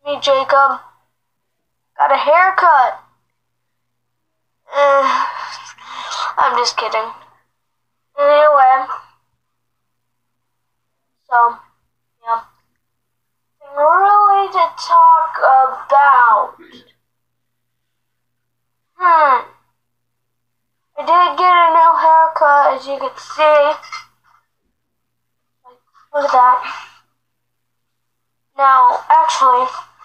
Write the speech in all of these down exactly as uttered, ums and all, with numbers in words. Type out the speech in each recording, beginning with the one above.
Hey Jacob, got a haircut. Uh, I'm just kidding. Anyway, so, yeah. Thing really to talk about. Hmm. I did get a new haircut, as you can see. Like, look at that. Now, actually,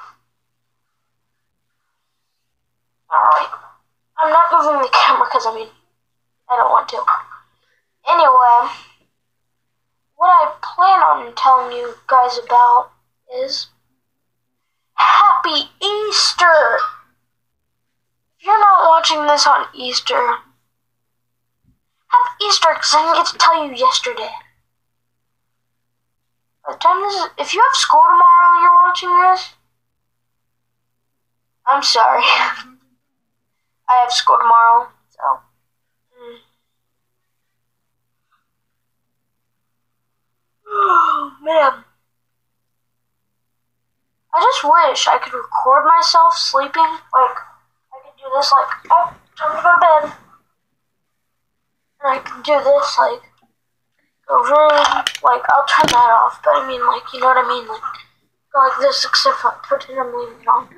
alright. I'm not moving the camera because, I mean, I don't want to. Anyway, what I plan on telling you guys about is Happy Easter! If you're not watching this on Easter, Happy Easter because I didn't get to tell you yesterday. By the time this is, if you have school tomorrow and you're watching this, I'm sorry. I have school tomorrow, so. Mm. Oh, man. I just wish I could record myself sleeping. Like, I could do this, like, oh, time to go to bed. And I could do this, like, go room. Like, I'll turn that off, but I mean, like, you know what I mean? Like, go like this, except for pretend I'm leaving it on.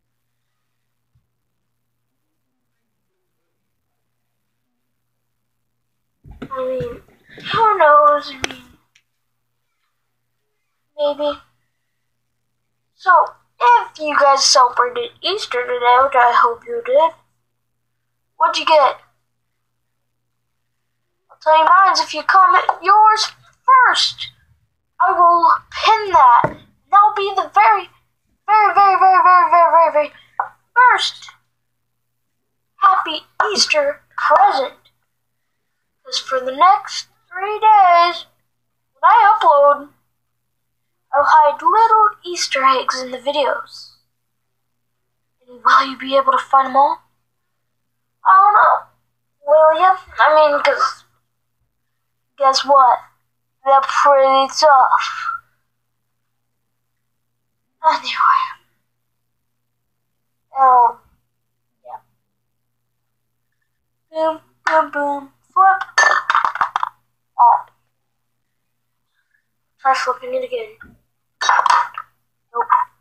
I mean, who knows? I mean, maybe. So, if you guys celebrated Easter today, which I hope you did, what'd you get? I'll tell you mine if you comment yours first. I will pin that. That'll be the very, very, very, very, very, very, very, very first Happy Easter present. Because for the next three days, when I upload, I'll hide little Easter eggs in the videos. And will you be able to find them all? I don't know. Will you? I mean, because guess what? They're pretty tough. Anyway. Um, yeah. Boom, boom, boom, flip. Oh. Try flipping it again. Nope.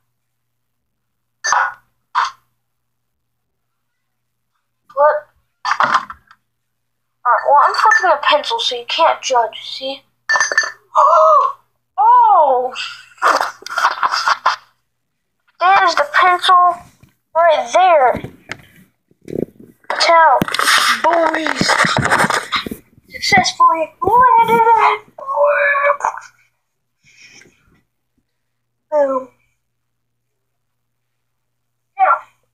Flip. Alright, well, I'm flipping a pencil so you can't judge, see? Oh! There's the pencil right there. Tell, boys, successfully landed it. Boom. Now,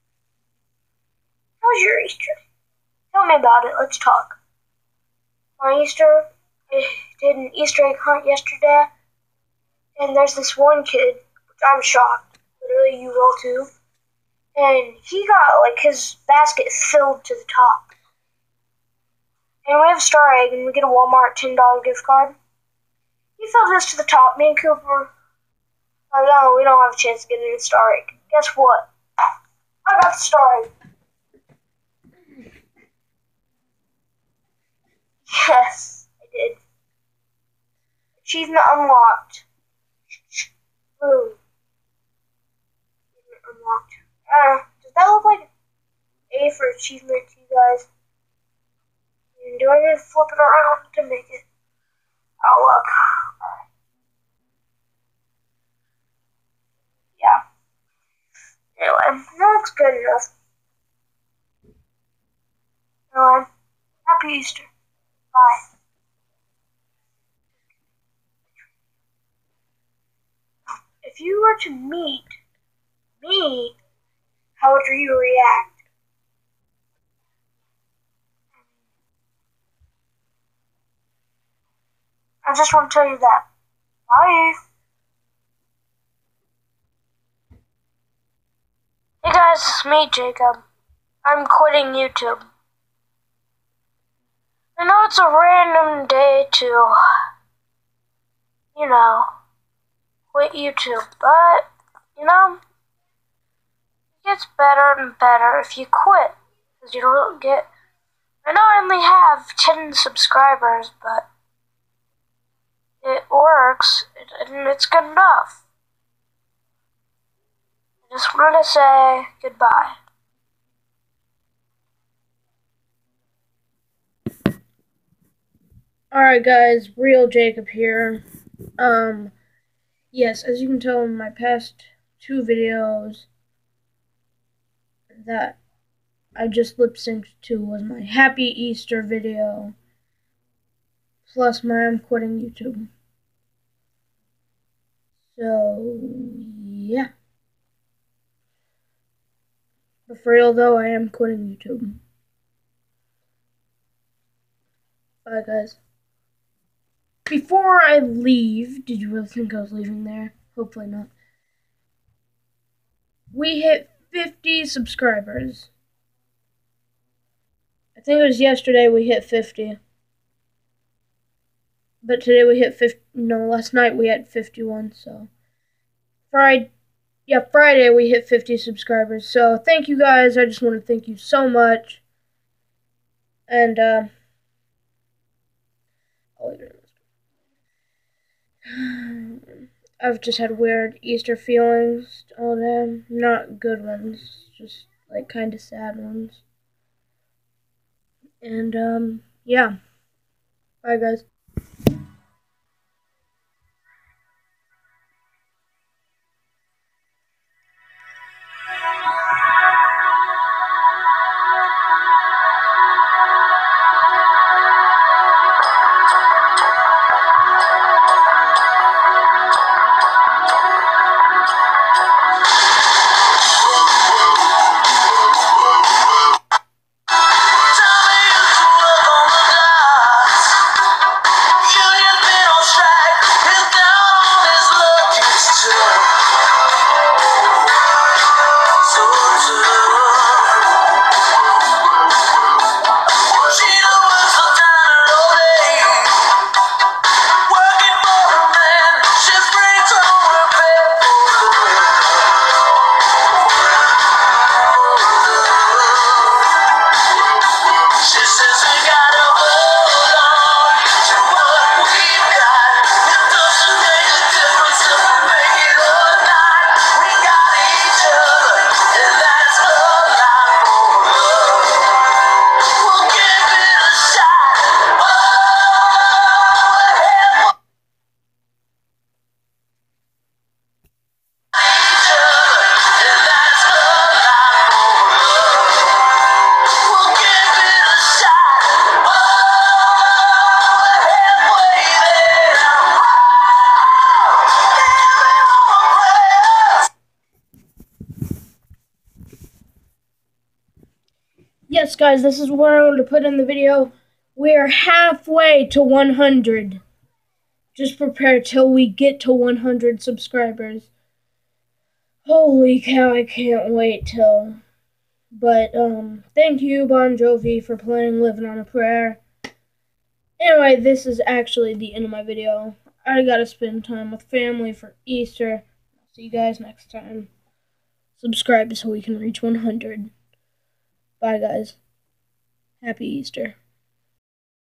how was your Easter? Tell me about it. Let's talk. On Easter, I did an Easter egg hunt yesterday, and there's this one kid, which I'm shocked, literally you will too, and he got, like, his basket filled to the top. And we have a star egg, and we get a Walmart ten dollar gift card. He filled this to the top. Me and Cooper, like, oh, we don't have a chance to get a star egg. Guess what? I got the star egg. Yes, I did. Achievement unlocked. Boom. Achievement unlocked. Uh, does that look like A for achievement to you guys? And do I need to flip it around to make it? Oh, look. Alright. Yeah. Anyway, that looks good enough. Anyway, Happy Easter. Bye. If you were to meet me, how would you react? I just want to tell you that. Bye. Hey guys, it's me, Jacob. I'm quitting YouTube. I know it's a random day to, you know, quit YouTube, but, you know, gets better and better if you quit, because you don't get. I know I only have ten subscribers, but it works, and it's good enough. I just wanted to say goodbye. Alright guys, Real Jacob here. Um, yes, as you can tell in my past two videos that I just lip synced to was my Happy Easter video, plus my I'm quitting YouTube. So, yeah. But for real though, I am quitting YouTube. Bye guys. Before I leave, did you really think I was leaving there? Hopefully not. We hit fifty subscribers. I think it was yesterday we hit fifty. But today we hit fifty. No, last night we had fifty-one. So Friday, yeah, Friday we hit fifty subscribers. So thank you guys. I just want to thank you so much. And uh, I've just had weird Easter feelings all day. Not good ones, just like kind of sad ones. And um, yeah. Bye guys. Yes, guys, this is what I wanted to put in the video. We are halfway to one hundred. Just prepare till we get to one hundred subscribers. Holy cow, I can't wait till. But, um, thank you, Bon Jovi, for playing Living on a Prayer. Anyway, this is actually the end of my video. I gotta spend time with family for Easter. See you guys next time. Subscribe so we can reach one hundred. Bye, guys. Happy Easter.